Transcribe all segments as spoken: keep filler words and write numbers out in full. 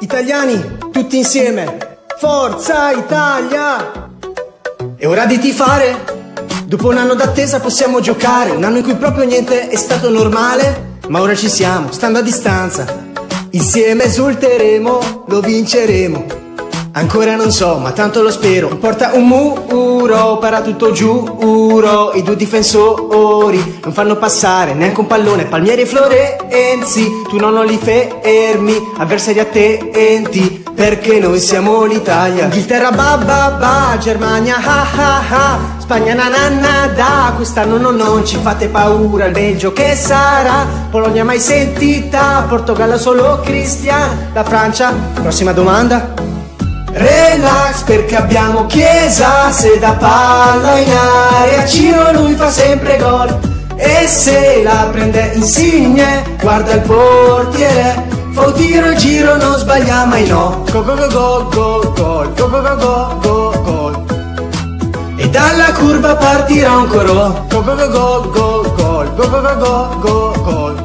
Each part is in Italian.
Italiani, tutti insieme, Forza Italia! È ora di tifare. Dopo un anno d'attesa possiamo giocare, un anno in cui proprio niente è stato normale, ma ora ci siamo, stando a distanza. Insieme esulteremo, lo vinceremo. Ancora non so, ma tanto lo spero. Porta un muro, para tutto giuro. I due difensori non fanno passare neanche un pallone. Palmieri e Florenzi, tu non li fermi. Avversari attenti, perché noi siamo l'Italia. Inghilterra ba ba ba, Germania ha ha ha, Spagna na na na da. Quest'anno no, non ci fate paura. Il Belgio che sarà, Polonia mai sentita, Portogallo solo Cristian. La Francia, prossima domanda. Relax perché abbiamo Chiesa, se da palla in area Ciro lui fa sempre gol, e se la prende Insigne guarda il portiere, fa un tiro e giro non sbaglia mai no. Go go go go go go go go go go go, e dalla curva partirà un coro. Go go go go go go go go go go go.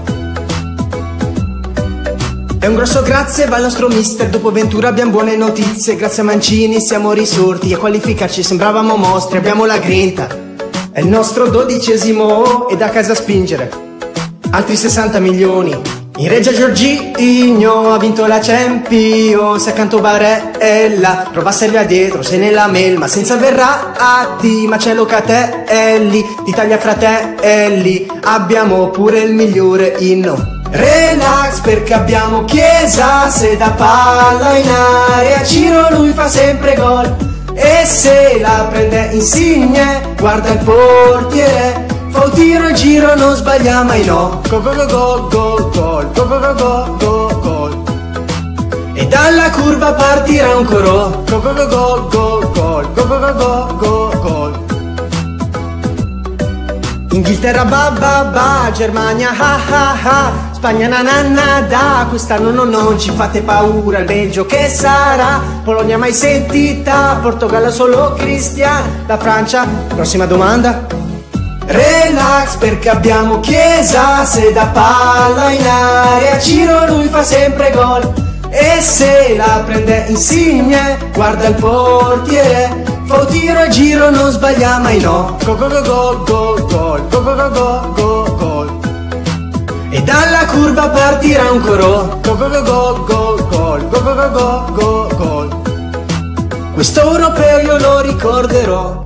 E un grosso grazie va al nostro mister, dopo Ventura abbiamo buone notizie. Grazie a Mancini siamo risorti, a qualificarci sembravamo mostri. Abbiamo la grinta, è il nostro dodicesimo e da casa a spingere. Altri sessanta milioni. In Regia Jorginho ha vinto la Champions, accanto Barella, prova a servire dietro, se nella melma, senza Verratti, ma c'è Locatelli, d'Italia fratelli, abbiamo pure il migliore inno. Relax perché abbiamo Chiesa, se da palla in area Ciro lui fa sempre gol, e se la prende Insigne guarda il portiere, fa un tiro e giro non sbaglia mai no. Go go go go go go go go go go go, e dalla curva partirà un coro. Go go go go go go go go go go go. Inghilterra ba ba ba, Germania ha ha ha, Spagna na na na da. Quest'anno no, non ci fate paura. Il Belgio che sarà, Polonia mai sentita, Portogallo solo Cristian. La Francia, prossima domanda. Relax perché abbiamo Chiesa, se da palla in area Ciro lui fa sempre gol, e se la prende Insigne guarda il portiere, fa un tiro e giro non sbaglia mai no. Go go go go go go go go go go go, e dalla curva partirà un coro. Go go go go go go go go go go go. Questo europeo io lo ricorderò.